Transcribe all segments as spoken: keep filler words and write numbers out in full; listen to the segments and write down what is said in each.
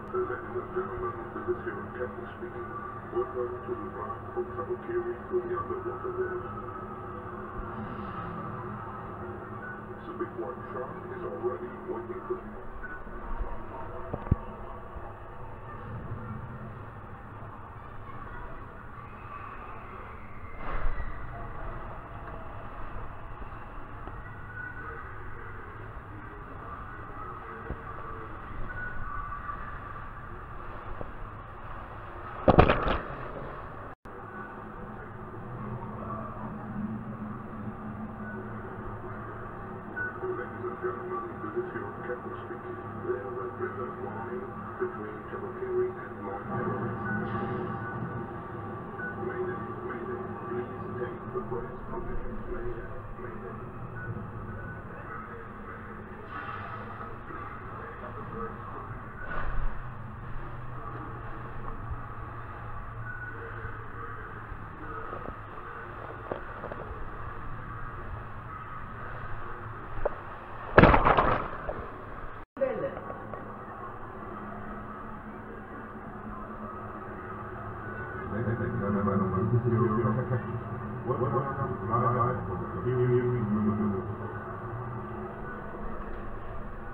Ladies and gentlemen, this is your captain speaking. Welcome to the ride from Tabakiri to the underwater world. The big white shark is already waiting for you. Gentlemen, this is your captain speaking. There is a present warning between Tabakiri and Mount Everest. Mayday, mayday, please take the brace position. Mayday, mayday.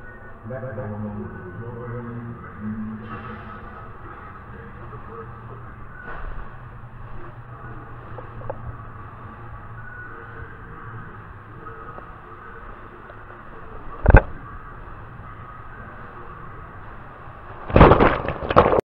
That